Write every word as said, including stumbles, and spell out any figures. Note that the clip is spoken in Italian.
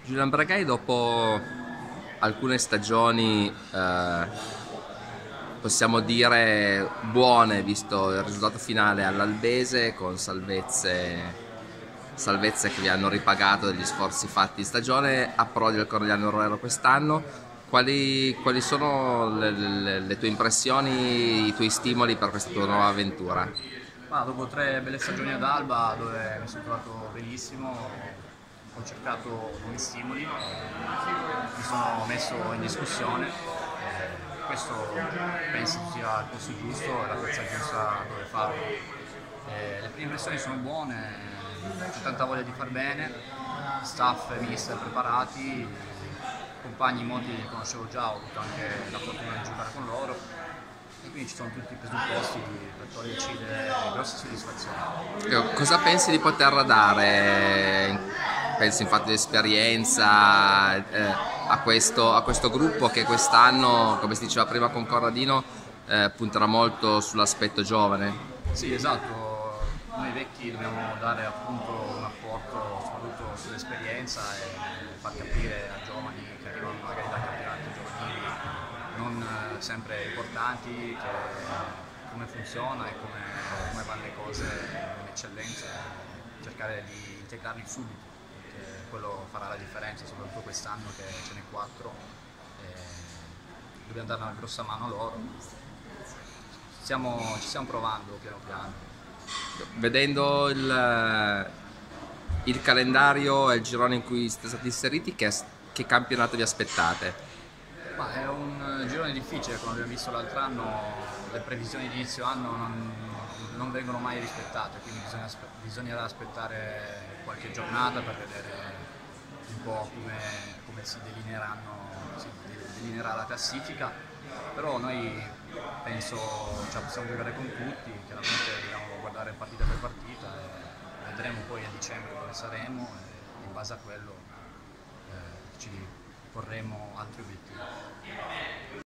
Giulian Bragai, dopo alcune stagioni eh, possiamo dire buone, visto il risultato finale all'Albese, con salvezze, salvezze che vi hanno ripagato degli sforzi fatti in stagione, approdi al Corigliano Roero quest'anno. Quali, quali sono le, le- le tue impressioni, i tuoi stimoli per questa tua nuova avventura? Ma dopo tre belle stagioni ad Alba, dove mi sono trovato benissimo, ho cercato nuovi stimoli, mi sono messo in discussione. eh, Questo penso sia il posto giusto e la piazza giusta dove farlo. Eh, Le prime impressioni sono buone, c'è tanta voglia di far bene, staff e mister preparati, compagni molti li conoscevo già, ho avuto anche la fortuna di giocare con loro e quindi ci sono tutti i presupposti per toglierci delle grosse soddisfazioni. Ecco, cosa pensi di poter dare? Pensi infatti di esperienza eh, a, questo, a questo gruppo che quest'anno, come si diceva prima con Corradino, eh, punterà molto sull'aspetto giovane? Sì, esatto, noi vecchi dobbiamo dare appunto un apporto soprattutto sull'esperienza e far capire a giovani che arrivano magari da campionati giovanili non eh, sempre importanti che come funziona e come, come vanno le cose in eccellenza, cercare di integrarli subito, perché quello farà la differenza, soprattutto quest'anno che ce n'è quattro e dobbiamo dare una grossa mano a loro. Stiamo, ci stiamo provando piano piano. Vedendo il, il calendario e il girone in cui siete stati inseriti, che, che campionato vi aspettate? Ma è un girone difficile, come abbiamo visto l'altro anno, le previsioni di inizio anno non, non vengono mai rispettate, quindi bisogna, bisognerà aspettare qualche giornata per vedere un po' come, come si delineeranno, si delineerà la classifica, però noi penso ce la possiamo giocare con tutti, chiaramente dobbiamo guardare partita per partita e vedremo poi a dicembre dove saremo e in base a quello eh, ci porremo altri obiettivi.